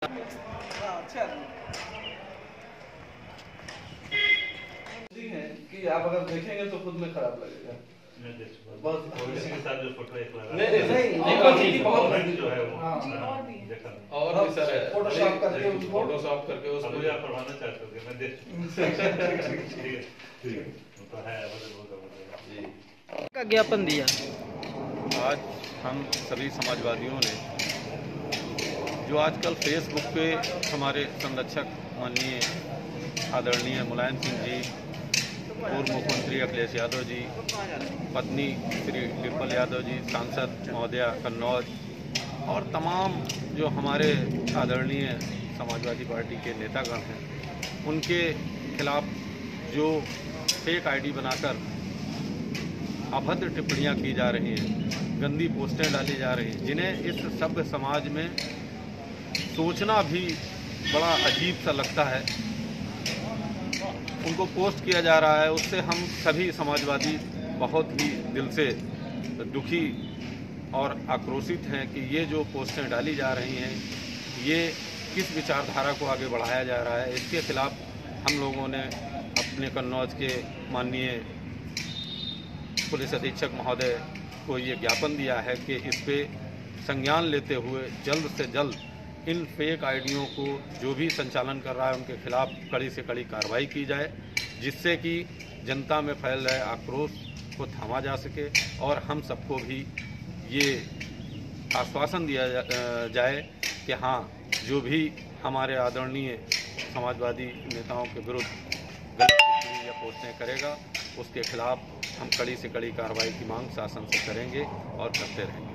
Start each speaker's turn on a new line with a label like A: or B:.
A: कि आप अगर देखेंगे तो खुद में खराब लगेगा।
B: इसी के साथ जो फोटो एक लगा
A: नहीं
B: जो है वो
A: और भी सर है,
C: फोटोशॉप करके
B: उसको आप पढ़वाना चाहते हो मैं देख ठीक है तो है जी
D: का ज्ञापन दिया।
E: आज हम सभी समाजवादियों ने जो आजकल फेसबुक पे हमारे संरक्षक माननीय आदरणीय मुलायम सिंह जी, पूर्व मुख्यमंत्री अखिलेश यादव जी, पत्नी श्री डिम्पल यादव जी, सांसद महोदया कन्नौज और तमाम जो हमारे आदरणीय समाजवादी पार्टी के नेतागण हैं, उनके खिलाफ जो फेक आईडी बनाकर अभद्र टिप्पणियां की जा रही हैं, गंदी पोस्टें डाली जा रही हैं, जिन्हें इस सभ्य समाज में सोचना भी बड़ा अजीब सा लगता है, उनको पोस्ट किया जा रहा है। उससे हम सभी समाजवादी बहुत ही दिल से दुखी और आक्रोशित हैं कि ये जो पोस्टें डाली जा रही हैं, ये किस विचारधारा को आगे बढ़ाया जा रहा है। इसके खिलाफ हम लोगों ने अपने कन्नौज के माननीय पुलिस अधीक्षक महोदय को ये ज्ञापन दिया है कि इस पे संज्ञान लेते हुए जल्द से जल्द इन फेक आईडियों को जो भी संचालन कर रहा है उनके खिलाफ कड़ी से कड़ी कार्रवाई की जाए, जिससे कि जनता में फैल रहे आक्रोश को थामा जा सके और हम सबको भी ये आश्वासन दिया जाए कि हाँ, जो भी हमारे आदरणीय समाजवादी नेताओं के विरुद्ध गलत टिप्पणी या पोस्टें करेगा, उसके खिलाफ हम कड़ी से कड़ी कार्रवाई की मांग शासन से करेंगे और करते रहेंगे।